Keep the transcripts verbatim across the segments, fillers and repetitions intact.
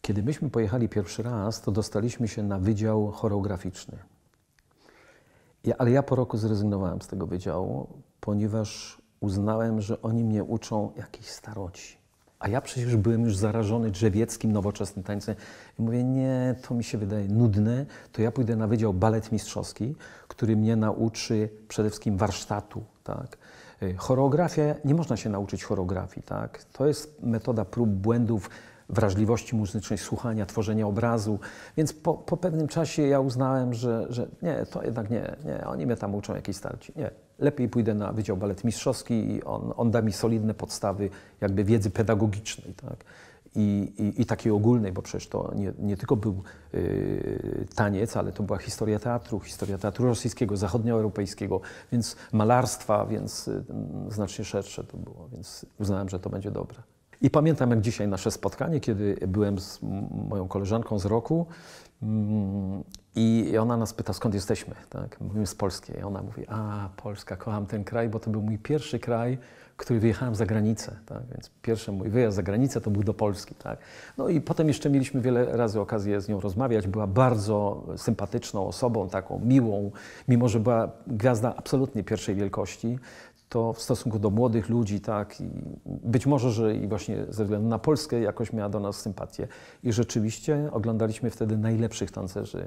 Kiedy myśmy pojechali pierwszy raz, to dostaliśmy się na wydział choreograficzny. Ja, ale ja po roku zrezygnowałem z tego wydziału, ponieważ uznałem, że oni mnie uczą jakiejś staroci. A ja przecież byłem już zarażony drzewieckim, nowoczesnym tańcem. I mówię, nie, to mi się wydaje nudne, to ja pójdę na wydział balet mistrzowski, który mnie nauczy przede wszystkim warsztatu, tak? Choreografia, nie można się nauczyć choreografii, tak? To jest metoda prób, błędów, wrażliwości muzycznej, słuchania, tworzenia obrazu. Więc po, po pewnym czasie ja uznałem, że, że nie, to jednak nie, nie, oni mnie tam uczą jakiejś starci. Nie, lepiej pójdę na Wydział Balet Mistrzowski i on, on da mi solidne podstawy jakby wiedzy pedagogicznej, tak? I, i, i takiej ogólnej, bo przecież to nie, nie tylko był y, taniec, ale to była historia teatru, historia teatru rosyjskiego, zachodnioeuropejskiego, więc malarstwa, więc y, znacznie szersze to było, więc uznałem, że to będzie dobre. I pamiętam jak dzisiaj nasze spotkanie, kiedy byłem z moją koleżanką z roku mm, i ona nas pyta, skąd jesteśmy, tak? Mówimy z Polski. I ona mówi, a Polska, kocham ten kraj, bo to był mój pierwszy kraj, który wyjechałem za granicę, tak? Więc pierwszy mój wyjazd za granicę to był do Polski, tak? No i potem jeszcze mieliśmy wiele razy okazję z nią rozmawiać. Była bardzo sympatyczną osobą, taką miłą, mimo że była gwiazda absolutnie pierwszej wielkości, to w stosunku do młodych ludzi, tak, i być może, że i właśnie ze względu na Polskę jakoś miała do nas sympatię. I rzeczywiście oglądaliśmy wtedy najlepszych tancerzy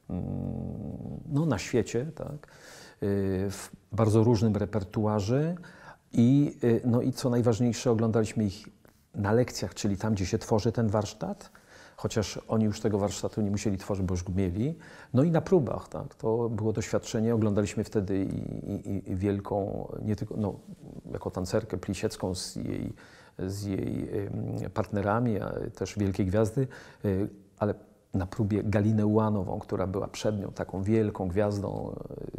no, na świecie, tak, w bardzo różnym repertuarze i, no, i co najważniejsze, oglądaliśmy ich na lekcjach, czyli tam, gdzie się tworzy ten warsztat, chociaż oni już tego warsztatu nie musieli tworzyć, bo już go mieli. No i na próbach, tak, to było doświadczenie. Oglądaliśmy wtedy i, i, i wielką, nie tylko, no, jako tancerkę Plisiecką z jej, z jej partnerami, a też wielkie gwiazdy, ale na próbie Galinę Ułanową, która była przed nią taką wielką gwiazdą,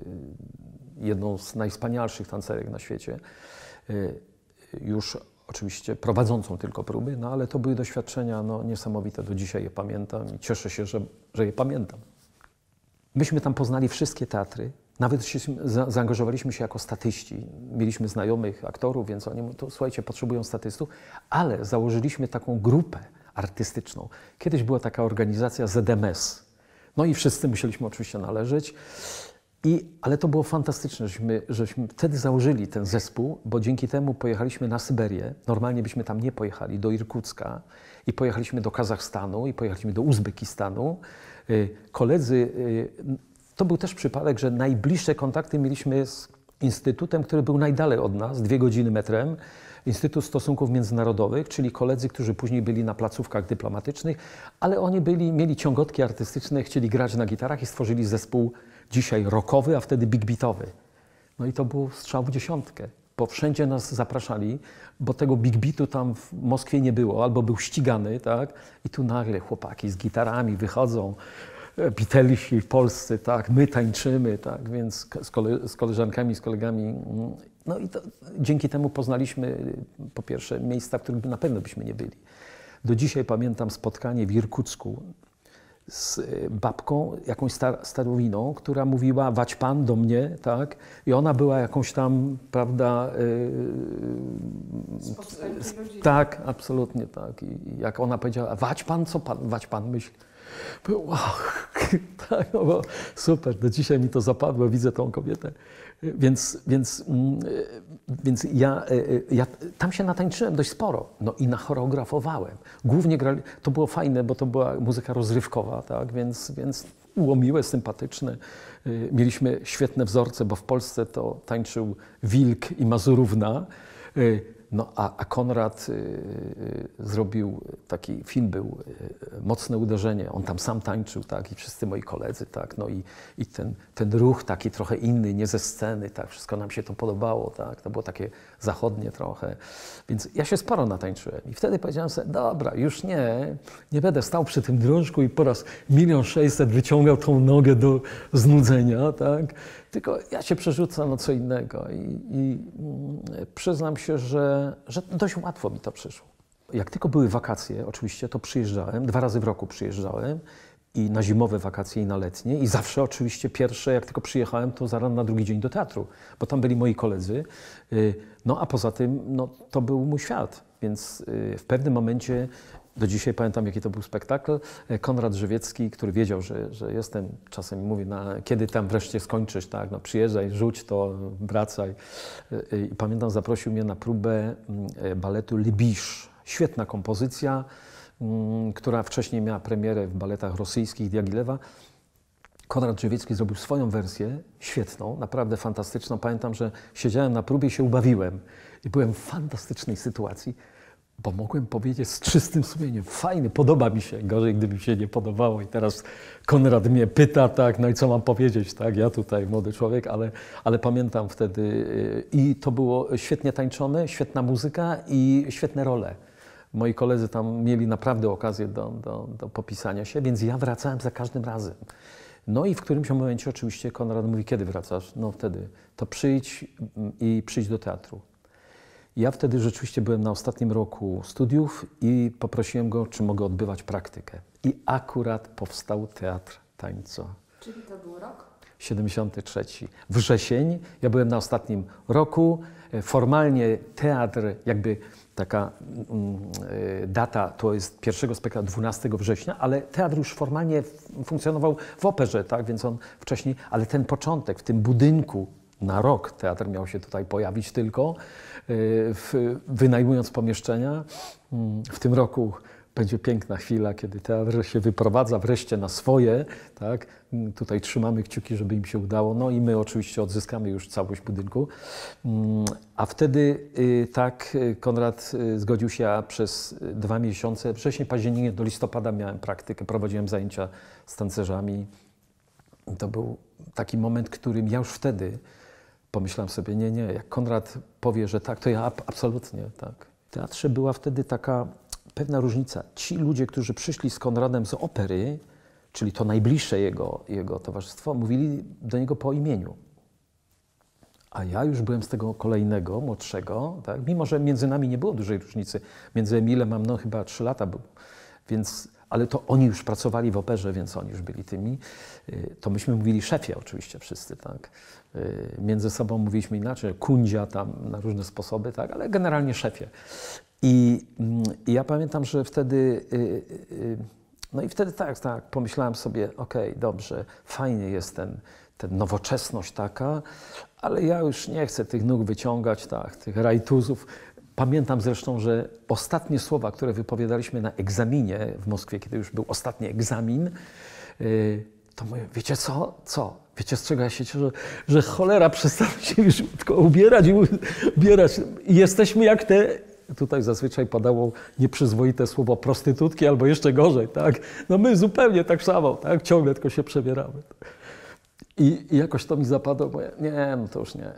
jedną z najwspanialszych tancerek na świecie. Już oczywiście prowadzącą tylko próby, no ale to były doświadczenia no, niesamowite, do dzisiaj je pamiętam i cieszę się, że, że je pamiętam. Myśmy tam poznali wszystkie teatry, nawet się, za, zaangażowaliśmy się jako statyści. Mieliśmy znajomych aktorów, więc oni mówią, to słuchajcie, potrzebują statystów, ale założyliśmy taką grupę artystyczną. Kiedyś była taka organizacja Z M S, no i wszyscy musieliśmy oczywiście należeć. I, ale to było fantastyczne, żeśmy, żeśmy wtedy założyli ten zespół, bo dzięki temu pojechaliśmy na Syberię. Normalnie byśmy tam nie pojechali, do Irkucka i pojechaliśmy do Kazachstanu i pojechaliśmy do Uzbekistanu. Koledzy, to był też przypadek, że najbliższe kontakty mieliśmy z instytutem, który był najdalej od nas, dwie godziny metrem. Instytut Stosunków Międzynarodowych, czyli koledzy, którzy później byli na placówkach dyplomatycznych, ale oni byli, mieli ciągotki artystyczne, chcieli grać na gitarach i stworzyli zespół dzisiaj rockowy, a wtedy big beatowy. No i to był strzał w dziesiątkę, bo wszędzie nas zapraszali, bo tego big beatu tam w Moskwie nie było, albo był ścigany, tak? I tu nagle chłopaki z gitarami wychodzą, Beatlesi polscy, tak? My tańczymy, tak? Więc z, kole, z koleżankami, z kolegami. No i to, dzięki temu poznaliśmy po pierwsze miejsca, w których na pewno byśmy nie byli. Do dzisiaj pamiętam spotkanie w Irkucku z babką, jakąś star starowiną, która mówiła wać pan do mnie, tak? I ona była jakąś tam, prawda, yy, tak, absolutnie tak. I jak ona powiedziała, wać pan, co pan, wać pan myśli? Wow, tak, no bo super, do dzisiaj mi to zapadło, widzę tą kobietę. Więc, więc, więc ja, ja tam się natańczyłem dość sporo, no i nachoreografowałem. Głównie grali, to było fajne, bo to była muzyka rozrywkowa, tak, więc, więc było miłe, sympatyczne. Mieliśmy świetne wzorce, bo w Polsce to tańczył Wilk i Mazurówna. No a, a Konrad y, y, zrobił taki film, był y, Mocne uderzenie. On tam sam tańczył, tak, i wszyscy moi koledzy, tak, no i, i ten, ten ruch taki trochę inny, nie ze sceny, tak, wszystko nam się to podobało, tak, to było takie zachodnie trochę. Więc ja się sporo natańczyłem i wtedy powiedziałem sobie, dobra, już nie, nie będę stał przy tym drążku i po raz milion sześćset wyciągał tą nogę do znudzenia, tak, tylko ja się przerzucam na co innego i, i przyznam się, że, że dość łatwo mi to przyszło. Jak tylko były wakacje, oczywiście, to przyjeżdżałem, dwa razy w roku przyjeżdżałem i na zimowe wakacje i na letnie i zawsze oczywiście pierwsze, jak tylko przyjechałem, to zaraz na drugi dzień do teatru, bo tam byli moi koledzy, no a poza tym, no to był mój świat, więc w pewnym momencie Do dzisiaj pamiętam, jaki to był spektakl. Konrad Żywiecki, który wiedział, że, że jestem, czasem mi mówi, na, kiedy tam wreszcie skończysz, tak? No, przyjeżdżaj, rzuć to, wracaj. I pamiętam, zaprosił mnie na próbę baletu Libisz. Świetna kompozycja, która wcześniej miała premierę w baletach rosyjskich Diagilewa. Konrad Żywiecki zrobił swoją wersję, świetną, naprawdę fantastyczną. Pamiętam, że siedziałem na próbie i się ubawiłem. I byłem w fantastycznej sytuacji, bo mogłem powiedzieć z czystym sumieniem, fajny, podoba mi się, gorzej gdyby mi się nie podobało. I teraz Konrad mnie pyta, tak, no i co mam powiedzieć, tak, ja tutaj młody człowiek, ale, ale pamiętam wtedy i to było świetnie tańczone, świetna muzyka i świetne role. Moi koledzy tam mieli naprawdę okazję do, do, do popisania się, więc ja wracałem za każdym razem. No i w którymś momencie oczywiście Konrad mówi, kiedy wracasz? No wtedy, to przyjdź i przyjdź do teatru. Ja wtedy rzeczywiście byłem na ostatnim roku studiów i poprosiłem go, czy mogę odbywać praktykę. I akurat powstał Teatr Tańca. Czyli to był rok? siedemdziesiąty trzeci. Wrzesień. Ja byłem na ostatnim roku. Formalnie teatr, jakby taka mm, data, to jest pierwszego spektaklu dwunastego września, ale teatr już formalnie funkcjonował w operze, tak? Więc on wcześniej, ale ten początek w tym budynku na rok teatr miał się tutaj pojawić tylko, w, wynajmując pomieszczenia. W tym roku będzie piękna chwila, kiedy teatr się wyprowadza wreszcie na swoje, tak? Tutaj trzymamy kciuki, żeby im się udało, no i my oczywiście odzyskamy już całość budynku. A wtedy tak Konrad zgodził się, a przez dwa miesiące, wcześniej października do listopada miałem praktykę, prowadziłem zajęcia z tancerzami. To był taki moment, którym ja już wtedy pomyślałem sobie, nie, nie, jak Konrad powie, że tak, to ja absolutnie tak. W teatrze była wtedy taka pewna różnica. Ci ludzie, którzy przyszli z Konradem z opery, czyli to najbliższe jego, jego towarzystwo, mówili do niego po imieniu. A ja już byłem z tego kolejnego, młodszego, tak? Mimo że między nami nie było dużej różnicy. Między Emilem mam no chyba trzy lata był, więc, ale to oni już pracowali w operze, więc oni już byli tymi. To myśmy mówili szefie oczywiście wszyscy, tak? Między sobą mówiliśmy inaczej, kundzia tam na różne sposoby, tak? Ale generalnie szefie. I, I ja pamiętam, że wtedy, no i wtedy tak, tak, pomyślałem sobie, okej, okay, dobrze, fajnie jest ten, ten nowoczesność taka, ale ja już nie chcę tych nóg wyciągać, tak, tych rajtuzów. Pamiętam zresztą, że ostatnie słowa, które wypowiadaliśmy na egzaminie w Moskwie, kiedy już był ostatni egzamin, to mówię, wiecie co? Co? Wiecie, z czego ja się cieszę? Że cholera, przestałem się już tylko ubierać i ubierać. I jesteśmy jak te, tutaj zazwyczaj padało nieprzyzwoite słowo prostytutki albo jeszcze gorzej, tak? No my zupełnie tak samo, tak? Ciągle tylko się przebieramy. I, i jakoś to mi zapadło, bo ja, nie, no to już nie.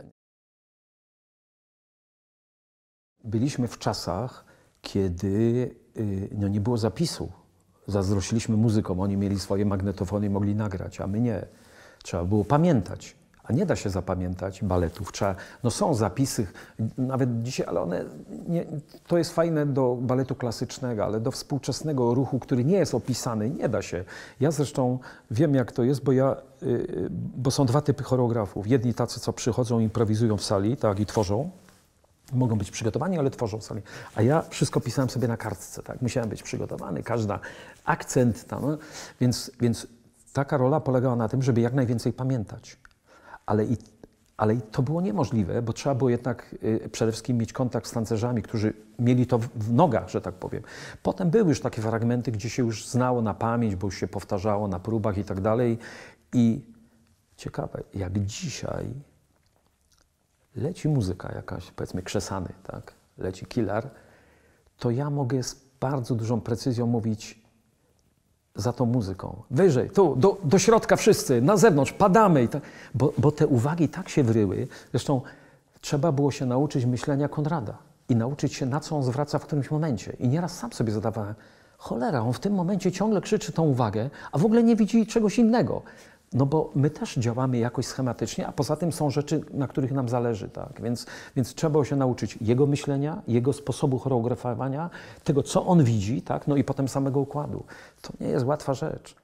Byliśmy w czasach, kiedy no, nie było zapisu. Zazdrościliśmy muzykom, oni mieli swoje magnetofony i mogli nagrać, a my nie. Trzeba było pamiętać, a nie da się zapamiętać baletów. Trzeba, no są zapisy, nawet dzisiaj, ale one, nie, to jest fajne do baletu klasycznego, ale do współczesnego ruchu, który nie jest opisany, nie da się. Ja zresztą wiem, jak to jest, bo ja, yy, bo są dwa typy choreografów. Jedni tacy, co przychodzą, improwizują w sali, tak, i tworzą. Mogą być przygotowani, ale tworzą w sali. A ja wszystko pisałem sobie na kartce, tak? Musiałem być przygotowany, każda akcent tam, no? więc, więc taka rola polegała na tym, żeby jak najwięcej pamiętać. Ale i, ale i to było niemożliwe, bo trzeba było jednak y, przede wszystkim mieć kontakt z tancerzami, którzy mieli to w, w nogach, że tak powiem. Potem były już takie fragmenty, gdzie się już znało na pamięć, bo już się powtarzało na próbach i tak dalej. I ciekawe, jak dzisiaj leci muzyka jakaś, powiedzmy krzesany, tak? Leci killer, to ja mogę z bardzo dużą precyzją mówić za tą muzyką. Wyżej, tu, do, do środka wszyscy, na zewnątrz, padamy. I tak, bo, bo te uwagi tak się wryły. Zresztą trzeba było się nauczyć myślenia Konrada i nauczyć się, na co on zwraca w którymś momencie. I nieraz sam sobie zadawałem, cholera, on w tym momencie ciągle krzyczy tą uwagę, a w ogóle nie widzi czegoś innego. No bo my też działamy jakoś schematycznie, a poza tym są rzeczy, na których nam zależy, tak? Więc, więc trzeba było się nauczyć jego myślenia, jego sposobu choreografowania, tego, co on widzi, tak? No i potem samego układu. To nie jest łatwa rzecz.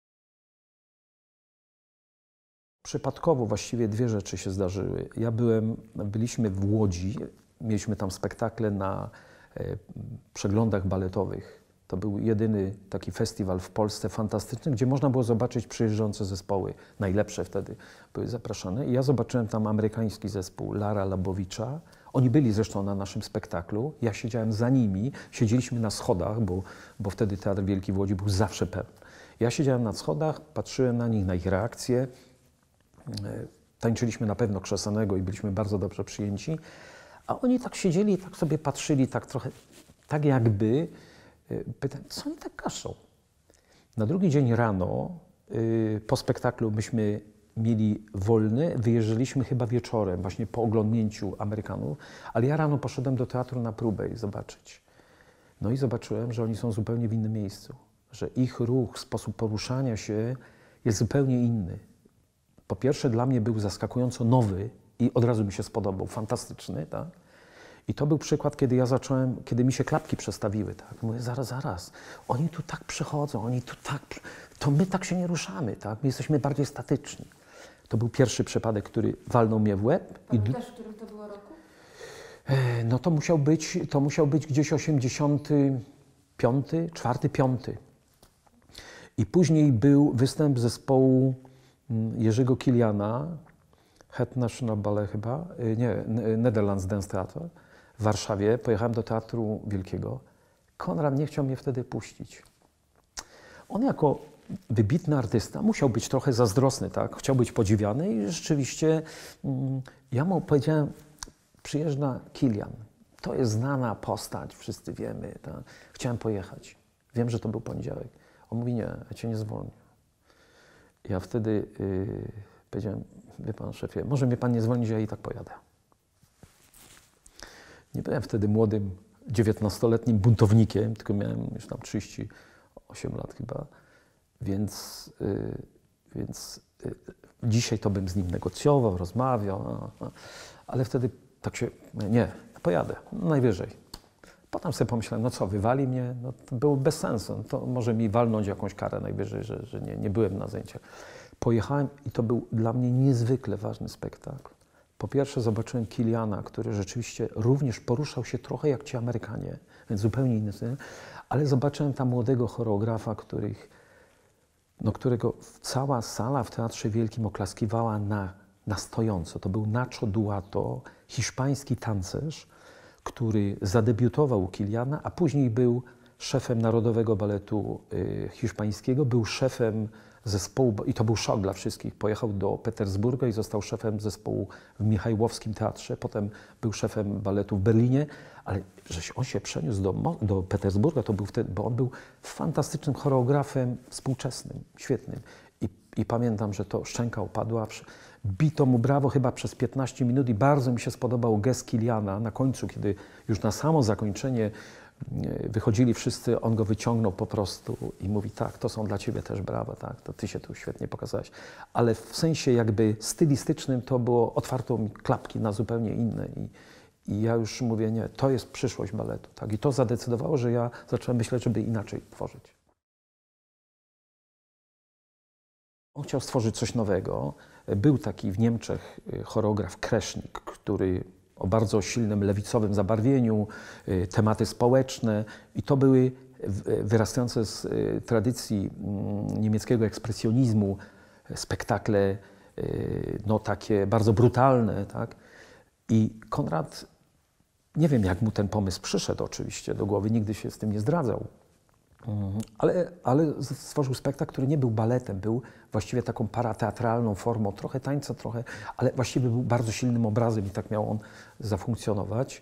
Przypadkowo właściwie dwie rzeczy się zdarzyły. Ja byłem, byliśmy w Łodzi, mieliśmy tam spektakle na e, przeglądach baletowych To był jedyny taki festiwal w Polsce fantastyczny, gdzie można było zobaczyć przyjeżdżające zespoły. Najlepsze wtedy były zapraszane. I ja zobaczyłem tam amerykański zespół Lara Labowicza. Oni byli zresztą na naszym spektaklu. Ja siedziałem za nimi. Siedzieliśmy na schodach, bo, bo wtedy Teatr Wielki w Łodzi był zawsze pełny. Ja siedziałem na schodach, patrzyłem na nich, na ich reakcje. Tańczyliśmy na pewno Krzesanego i byliśmy bardzo dobrze przyjęci. A oni tak siedzieli i tak sobie patrzyli, tak trochę, tak jakby... Pytam, co oni tak kaszą? Na drugi dzień rano, yy, po spektaklu myśmy mieli wolny, wyjeżdżaliśmy chyba wieczorem, właśnie po oglądnięciu Amerykanów, ale ja rano poszedłem do teatru na próbę i zobaczyć. No i zobaczyłem, że oni są zupełnie w innym miejscu, że ich ruch, sposób poruszania się jest zupełnie inny. Po pierwsze dla mnie był zaskakująco nowy i od razu mi się spodobał, fantastyczny, tak? I to był przykład, kiedy ja zacząłem, kiedy mi się klapki przestawiły, tak? Mówię, zaraz, zaraz, oni tu tak przychodzą, oni tu tak, to my tak się nie ruszamy, tak? My jesteśmy bardziej statyczni. To był pierwszy przypadek, który walnął mnie w łeb. Pamiętasz, w którym to było roku? No to musiał być, to musiał być gdzieś osiemdziesiąty piąty, czwarty, piąty. I później był występ zespołu Jerzego Kiliana, Het National Ballet chyba, nie, Netherlands Dance Theatre w Warszawie. Pojechałem do Teatru Wielkiego. Konrad nie chciał mnie wtedy puścić. On jako wybitny artysta musiał być trochę zazdrosny, tak? Chciał być podziwiany i rzeczywiście mm, ja mu powiedziałem, przyjeżdża Kilian. To jest znana postać, wszyscy wiemy. Tak? Chciałem pojechać. Wiem, że to był poniedziałek. On mówi, nie, ja cię nie zwolnię. Ja wtedy yy, powiedziałem, wie pan szefie, może mnie pan nie zwolnić, ja i tak pojadę. Nie byłem wtedy młodym, dziewiętnastoletnim buntownikiem, tylko miałem już tam trzydzieści osiem lat chyba, więc, yy, więc yy, dzisiaj to bym z nim negocjował, rozmawiał, a, a, ale wtedy tak się, nie, pojadę, najwyżej. Potem sobie pomyślałem, no co, wywali mnie? No to było bez sensu, no to może mi walnąć jakąś karę najwyżej, że, że nie, nie byłem na zajęciach. Pojechałem i to był dla mnie niezwykle ważny spektakl. Po pierwsze zobaczyłem Kiliana, który rzeczywiście również poruszał się trochę jak ci Amerykanie, więc zupełnie inny styl, ale zobaczyłem tam młodego choreografa, których, no, którego cała sala w Teatrze Wielkim oklaskiwała na, na stojąco. To był Nacho Duato, hiszpański tancerz, który zadebiutował u Kiliana, a później był szefem Narodowego Baletu y, Hiszpańskiego, był szefem zespołu, i to był szok dla wszystkich. Pojechał do Petersburga i został szefem zespołu w Michajłowskim Teatrze, potem był szefem baletu w Berlinie, ale że on się przeniósł do, do Petersburga, to był wtedy, bo on był fantastycznym choreografem współczesnym, świetnym. I, i pamiętam, że to szczęka opadła, bito mu brawo chyba przez piętnaście minut i bardzo mi się spodobał gest Kiliana na końcu, kiedy już na samo zakończenie wychodzili wszyscy, on go wyciągnął po prostu i mówi, tak, to są dla ciebie też brawa, tak, to ty się tu świetnie pokazałeś. Ale w sensie jakby stylistycznym to było, otwarto mi klapki na zupełnie inne i, i ja już mówię, nie, to jest przyszłość baletu, tak, i to zadecydowało, że ja zacząłem myśleć, żeby inaczej tworzyć. On chciał stworzyć coś nowego. Był taki w Niemczech choreograf Kresznik, który o bardzo silnym lewicowym zabarwieniu, tematy społeczne i to były wyrastające z tradycji niemieckiego ekspresjonizmu spektakle no, takie bardzo brutalne. Tak? I Konrad, nie wiem jak mu ten pomysł przyszedł oczywiście do głowy, nigdy się z tym nie zdradzał, ale, ale stworzył spektakl, który nie był baletem, był właściwie taką parateatralną formą, trochę tańca, trochę, ale właściwie był bardzo silnym obrazem i tak miał on zafunkcjonować.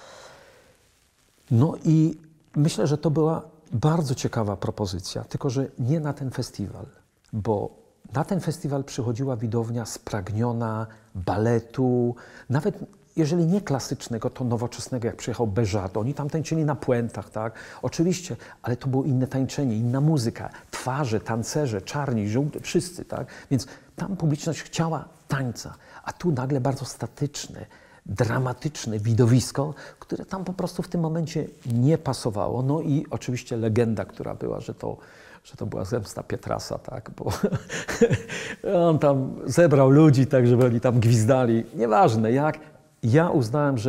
No i myślę, że to była bardzo ciekawa propozycja, tylko że nie na ten festiwal, bo na ten festiwal przychodziła widownia spragniona baletu, nawet jeżeli nie klasycznego, to nowoczesnego, jak przyjechał Béjart. Oni tam tańczyli na puentach, tak? Oczywiście, ale to było inne tańczenie, inna muzyka, twarze, tancerze, czarni, żółci, wszyscy, tak? Więc tam publiczność chciała tańca, a tu nagle bardzo statyczne, dramatyczne widowisko, które tam po prostu w tym momencie nie pasowało. No i oczywiście legenda, która była, że to, że to była zemsta Pietrasa, tak? Bo on tam zebrał ludzi tak, żeby oni tam gwizdali. Nieważne jak. Ja uznałem, że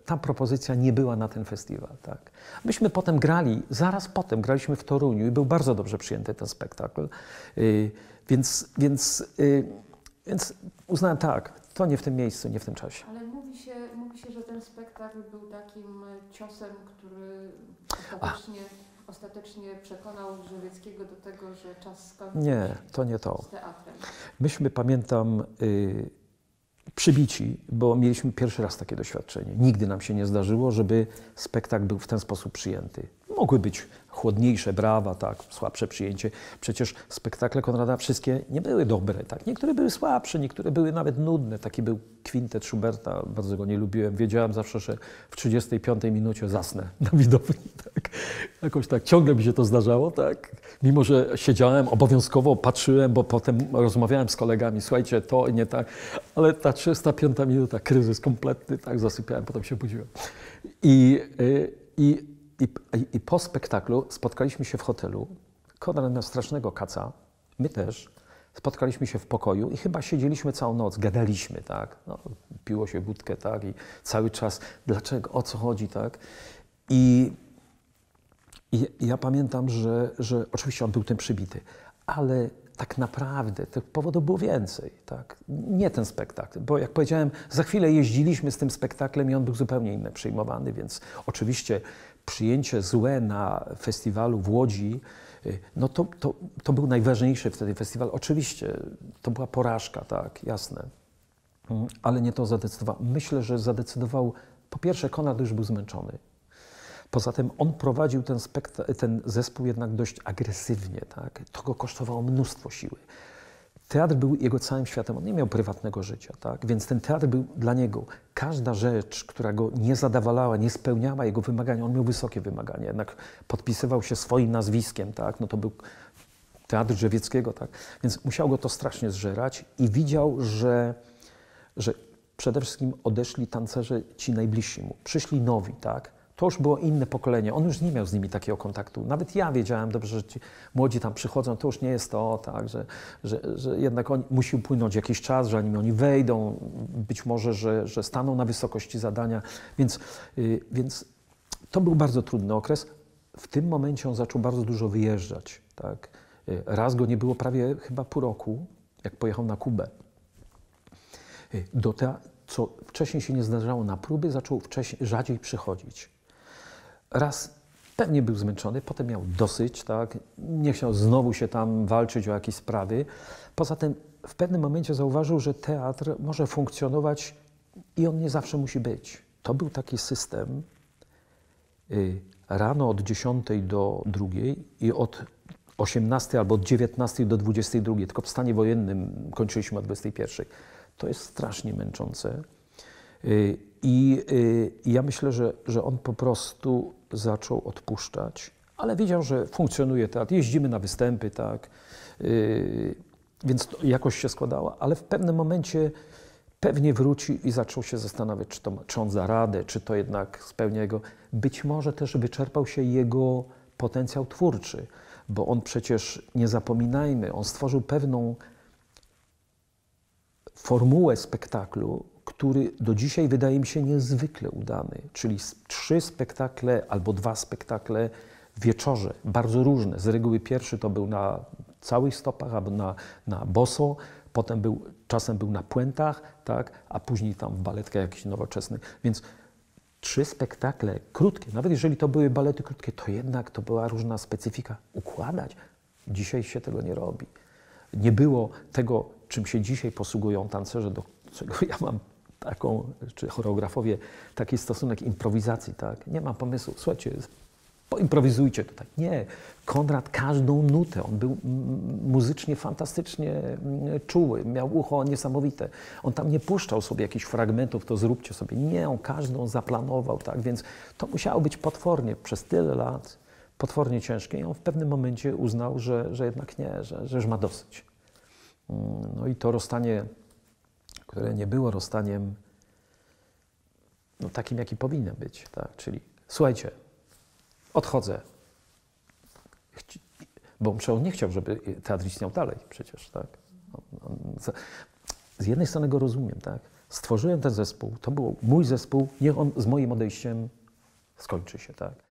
ta propozycja nie była na ten festiwal. Tak. Myśmy potem grali, zaraz potem graliśmy w Toruniu i był bardzo dobrze przyjęty ten spektakl, yy, więc, więc, yy, więc uznałem tak, to nie w tym miejscu, nie w tym czasie. Ale mówi się, mówi się, że ten spektakl był takim ciosem, który ostatecznie, ostatecznie przekonał Drzewieckiego do tego, że czas skończyć Nie, to nie to. z teatrem. Myśmy, pamiętam, yy, przybici, bo mieliśmy pierwszy raz takie doświadczenie. Nigdy nam się nie zdarzyło, żeby spektakl był w ten sposób przyjęty. Mogły być chłodniejsze brawa, tak, słabsze przyjęcie. Przecież spektakle Konrada wszystkie nie były dobre, tak. Niektóre były słabsze, niektóre były nawet nudne. Taki był kwintet Schuberta, bardzo go nie lubiłem. Wiedziałem zawsze, że w trzydziestej piątej minucie zasnę na widowni, tak. Jakoś tak, ciągle mi się to zdarzało, tak. Mimo że siedziałem, obowiązkowo patrzyłem, bo potem rozmawiałem z kolegami, słuchajcie, to nie tak, ale ta trzydziesta piąta minuta, kryzys kompletny, tak, zasypiałem, potem się budziłem. I, i I, i, I po spektaklu spotkaliśmy się w hotelu. Konrad miał strasznego kaca, my też. Spotkaliśmy się w pokoju i chyba siedzieliśmy całą noc, gadaliśmy, tak. No, piło się wódkę, tak, i cały czas, dlaczego, o co chodzi, tak. I, i ja pamiętam, że, że oczywiście on był tym przybity, ale tak naprawdę tych powodów było więcej, tak. Nie ten spektakl, bo jak powiedziałem, za chwilę jeździliśmy z tym spektaklem i on był zupełnie inny przyjmowany, więc oczywiście przyjęcie złe na festiwalu w Łodzi, no to, to, to był najważniejszy wtedy festiwal. Oczywiście to była porażka, tak, jasne, ale nie to zadecydowało. Myślę, że zadecydował, po pierwsze Konrad już był zmęczony. Poza tym on prowadził ten, ten zespół jednak dość agresywnie, tak. To go kosztowało mnóstwo siły. Teatr był jego całym światem, on nie miał prywatnego życia, tak? Więc ten teatr był dla niego, każda rzecz, która go nie zadawalała, nie spełniała jego wymagań, on miał wysokie wymagania, jednak podpisywał się swoim nazwiskiem, tak? No to był Teatr Drzewieckiego, tak? Więc musiał go to strasznie zżerać i widział, że, że przede wszystkim odeszli tancerze ci najbliżsi mu, przyszli nowi, tak? To już było inne pokolenie, on już nie miał z nimi takiego kontaktu. Nawet ja wiedziałem dobrze, że ci młodzi tam przychodzą, to już nie jest to, tak, że, że, że jednak on musi upłynąć jakiś czas, że zanim oni wejdą, być może, że, że staną na wysokości zadania. Więc, yy, więc to był bardzo trudny okres. W tym momencie on zaczął bardzo dużo wyjeżdżać. Tak. Yy, raz go nie było prawie chyba pół roku, jak pojechał na Kubę. Yy, do te, co wcześniej się nie zdarzało na próby, zaczął wcześniej, rzadziej przychodzić. Raz pewnie był zmęczony, potem miał dosyć, tak? Nie chciał znowu się tam walczyć o jakieś sprawy. Poza tym w pewnym momencie zauważył, że teatr może funkcjonować i on nie zawsze musi być. To był taki system y, rano od dziesiątej do drugiej i od osiemnastej albo od dziewiętnastej do dwudziestej drugiej, tylko w stanie wojennym kończyliśmy o dwudziestej pierwszej. To jest strasznie męczące. Y, I y, ja myślę, że, że on po prostu zaczął odpuszczać, ale wiedział, że funkcjonuje teatr, jeździmy na występy, tak, yy, więc to jakoś się składało, ale w pewnym momencie pewnie wróci i zaczął się zastanawiać, czy, to, czy on da radę, czy to jednak spełnia jego. Być może też wyczerpał się jego potencjał twórczy, bo on przecież, nie zapominajmy, on stworzył pewną formułę spektaklu, który do dzisiaj wydaje mi się niezwykle udany, czyli trzy spektakle albo dwa spektakle w wieczorze, bardzo różne. Z reguły pierwszy to był na całych stopach albo na, na boso, potem był, czasem był na puentach, tak, a później tam w baletkach jakiś nowoczesny. Więc trzy spektakle krótkie, nawet jeżeli to były balety krótkie, to jednak to była różna specyfika. Układać, dzisiaj się tego nie robi. Nie było tego, czym się dzisiaj posługują tancerze, do czego ja mam taką, czy choreografowie, taki stosunek improwizacji, tak? Nie mam pomysłu, słuchajcie, poimprowizujcie tutaj. Nie, Konrad każdą nutę, on był muzycznie fantastycznie czuły, miał ucho niesamowite. On tam nie puszczał sobie jakichś fragmentów, to zróbcie sobie. Nie, on każdą zaplanował, tak? Więc to musiało być potwornie przez tyle lat, potwornie ciężkie i on w pewnym momencie uznał, że, że jednak nie, że, że już ma dosyć. No i to rozstanie, które nie było rozstaniem no, takim, jaki powinien być, tak? Czyli słuchajcie, odchodzę, Chci... bo on nie chciał, żeby teatr istniał dalej przecież, tak? On, on... Z jednej strony go rozumiem, tak? Stworzyłem ten zespół, to był mój zespół, niech on z moim odejściem skończy się, tak?